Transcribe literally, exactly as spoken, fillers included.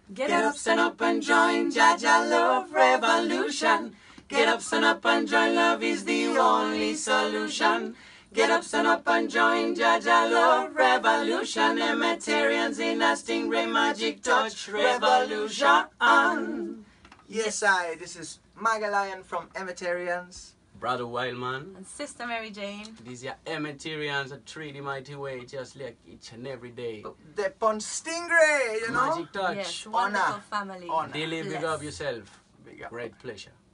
Get up, stand up and join Jaja Love Revolution. Get up, stand up and join, love is the only solution. Get up, stand up and join Jaja Love Revolution. Emerterians in a Stingray magic touch revolution. Yes, I. This is Magalion from Emerterians. Brother Wildman. And Sister Mary Jane. These are Emerterians that treat the mighty way just like each and every day. They're on Stingray, you know? Magic touch. Yes, wonderful Honor. family. Honor. Daily big Bless. up yourself. Big up. Great pleasure.